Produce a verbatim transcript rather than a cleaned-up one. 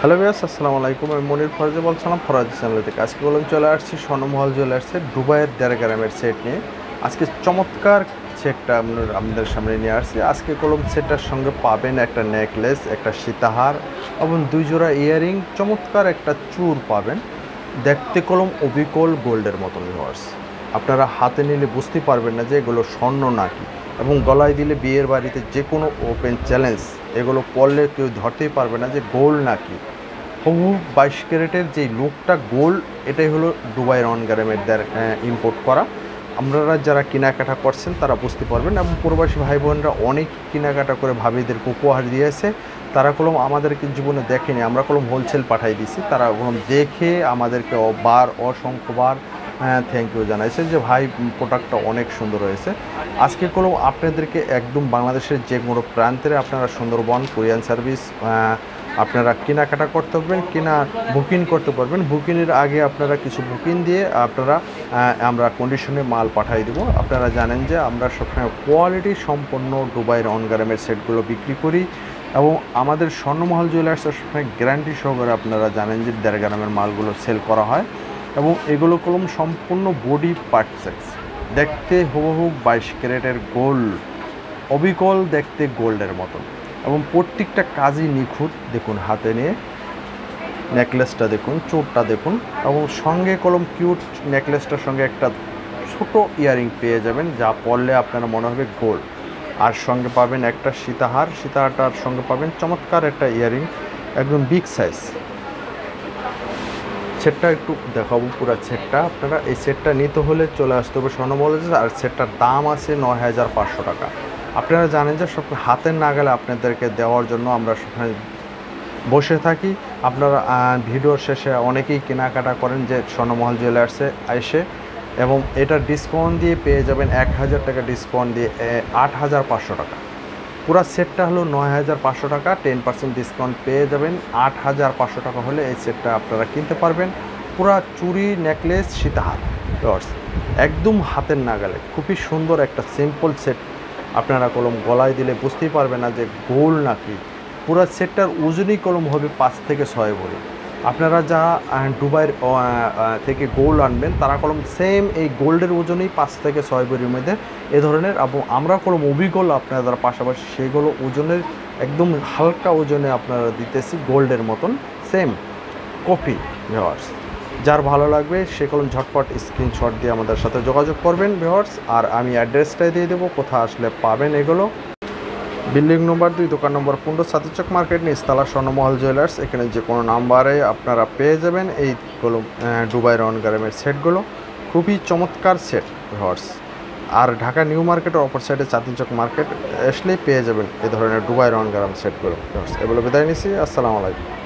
Hello viewers, আসসালামু আলাইকুম। আমি মনির ফরাজি বলছিলাম ফরাজি চ্যানেল থেকে। আজকে বললাম চলে আসছি স্বর্ণমহল জুয়েলার্সের দুবাইয়ের দেড় গ্রামের সেট নিয়ে। আজকে চমৎকার সেটটা আপনাদের সামনে নিয়ে আসছি। আজকে কলম সেটটার সঙ্গে পাবেন একটা নেকলেস, একটা সীতাহার এবং দুই জোড়া ইয়ারিং, চমৎকার একটা চূড় পাবেন। দেখতে কলম অবিকল গোল্ডের মতন ভিউয়ার্স। আপনারা হাতে নিলে বুঝতে পারবেন না যে এগুলো স্বর্ণ নাকি, এবং গলায় দিলে বিয়ের বাড়িতে যে কোনো ওপেন চ্যালেঞ্জ এগুলো পরলে কেউ ধরতেই পারবে না যে গোল্ড নাকি। হবু বাইশ ক্যারেটের যেই লুকটা গোল্ড, এটাই হলো দুবাইয়ের অন গ্রামের ইম্পোর্ট করা। আপনারা যারা কেনাকাটা করছেন তারা বুঝতে পারবেন, এবং প্রবাসী ভাই বোনরা অনেক কেনাকাটা করে ভাবিদেরকে উপহার দিয়েছে। তারা কলম আমাদেরকে জীবনে দেখেনি, আমরা কলম হোলসেল পাঠাই দিছি। তারা কলম দেখে আমাদেরকে বার অসংখ্যবার হ্যাঁ থ্যাংক ইউ জানাইছে যে ভাই প্রোডাক্টটা অনেক সুন্দর হয়েছে। আজকে কলম আপনাদেরকে একদম বাংলাদেশের যে কোনো প্রান্তে আপনারা সুন্দরবন কোরিয়ান সার্ভিস আপনারা কেনাকাটা করতে পারবেন, কেনা বুকিং করতে পারবেন। বুকিংয়ের আগে আপনারা কিছু বুকিং দিয়ে আপনারা আমরা কন্ডিশনে মাল পাঠিয়ে দেবো। আপনারা জানেন যে আমরা সবসময় কোয়ালিটি সম্পন্ন দুবাইয়ের অন গ্রামের সেটগুলো বিক্রি করি, এবং আমাদের স্বর্ণমহল জুয়েলার্সের সবসময় গ্যারান্টি সহকারে আপনারা জানেন যে দেড় গ্রামের মালগুলো সেল করা হয়, এবং এগুলো কলম সম্পূর্ণ বডি পার্টসেক্স, দেখতে হুবহু বাইশ ক্যারেটের গোল্ড, অবিকল দেখতে গোল্ডের মতন, এবং প্রত্যেকটা কাজই নিখুঁত। দেখুন হাতে নিয়ে নেকলেসটা দেখুন, চোরটা দেখুন, এবং সঙ্গে কলম কিউট নেকলেসটার সঙ্গে একটা ছোট ইয়ারিং পেয়ে যাবেন, যা পরলে আপনারা মনে হবে গোল্ড। আর সঙ্গে পাবেন একটা সীতাহার, সীতাহারটার সঙ্গে পাবেন চমৎকার একটা ইয়ারিং, একদম বিগ সাইজ। সেটটা একটু দেখাবো পুরো সেটটা। আপনারা এই সেটটা নিতে হলে চলে আসতে হবে স্বর্ণমহল। আর সেটটার দাম আছে নয় হাজার পাঁচশো টাকা। আপনারা জানেন যে সব হাতের নাগালে আপনাদেরকে দেওয়ার জন্য আমরা সেখানে বসে থাকি। আপনারা ভিডিওর শেষে অনেকেই কেনাকাটা করেন যে স্বর্ণমহল জুয়েলার্সে এসে, এবং এটা ডিসকাউন্ট দিয়ে পেয়ে যাবেন এক হাজার টাকা ডিসকাউন্ট দিয়ে আট হাজার পাঁচশো টাকা। পুরো সেটটা হলো নয় হাজার পাঁচশো টাকা, টেন পার্সেন্ট ডিসকাউন্ট পেয়ে যাবেন আট হাজার পাঁচশো টাকা হলে এই সেটটা আপনারা কিনতে পারবেন। পুরা চুড়ি নেকলেস সীতাহার একদম হাতের নাগালে, খুবই সুন্দর একটা সিম্পল সেট। আপনারা কলম গলায় দিলে বুঝতেই পারবে না যে গোল্ড নাকি। পুরো সেটটার ওজনই কলম হবে পাঁচ থেকে ছয় ভরি। আপনারা যা দুবাইয়ের থেকে গোল্ড আনবেন তারা কলম সেম এই গোল্ডের ওজনেই পাঁচ থেকে ছয় ভরির মধ্যে এ ধরনের, এবং আমরা কলম অবিকল আপনারা যারা পাশাপাশি সেগুলো ওজনের একদম হালকা ওজনে আপনারা দিতেছি গোল্ডের মতন সেম কপি। ভিউয়ার্স, যার ভালো লাগবে সে কলম ঝটপট স্ক্রিনশট দিয়ে আমাদের সাথে যোগাযোগ করবেন ভিউয়ার্স। আর আমি অ্যাড্রেসটাই দিয়ে দেবো, কোথায় আসলে পাবেন এগুলো। বিল্ডিং নম্বর দুই, দোকান নম্বর পনেরো, সাতিচক মার্কেট, নিচতলা স্বর্ণমহল জুয়েলার্স। এখানে যে কোনো নাম্বারে আপনারা পেয়ে যাবেন এইগুলো দুবাইয়ের অন গ্রামের সেটগুলো। খুবই চমৎকার সেট ভিউয়ার্স। আর ঢাকা নিউ মার্কেটের অপর সাইডে চাঁদনীচক মার্কেট আসলেই পেয়ে যাবেন এ ধরনের দুবাইয়ের অন গ্রাম সেটগুলো ভিউয়ার্স। এগুলো বিদায় নিচ্ছি, আসসালামু আলাইকুম।